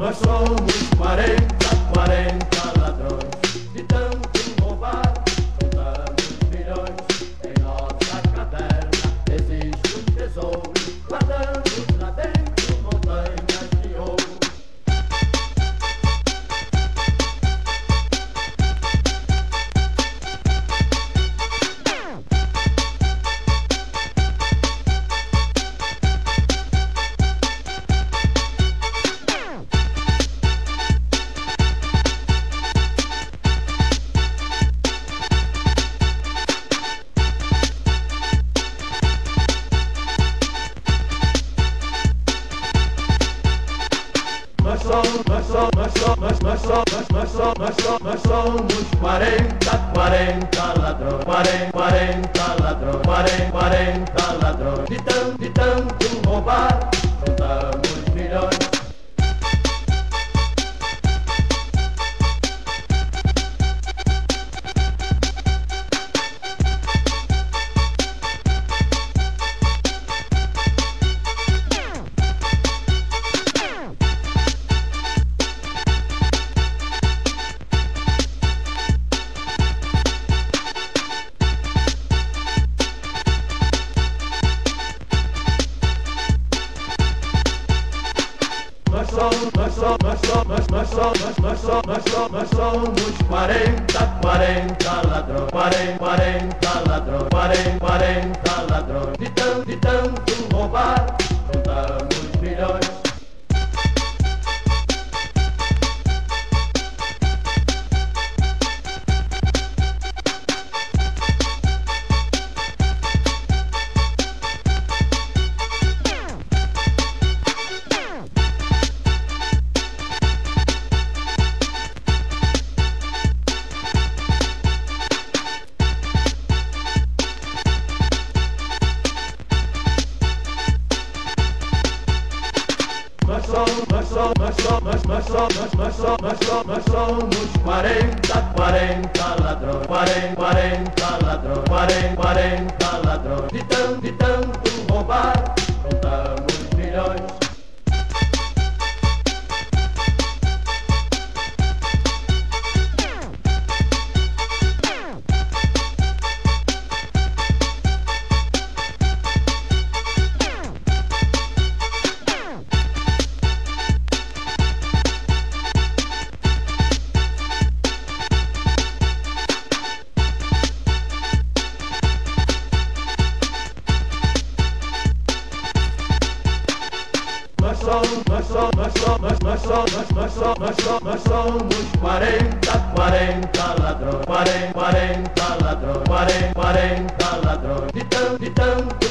Nós somos 40 ladrões, de tanto roubar, juntamos milhões. Em nossa caverna existe um tesouro, guardamos lá dentro montanhas de ouro. Nós somos 40 ladrões, 40 ladrões, 40 ladrões, de tanto roubar, juntamos milhões. Nós somos 40 ladrões, 40 ladrões, 40 ladrões, de tanto roubar, juntamos milhões. Nós somos 40 ladrões, 40 ladrões, 40 ladrões, de tanto roubar, juntamos milhões. Nós somos 40 ladrões, 40 ladrões, 40 ladrões, de tanto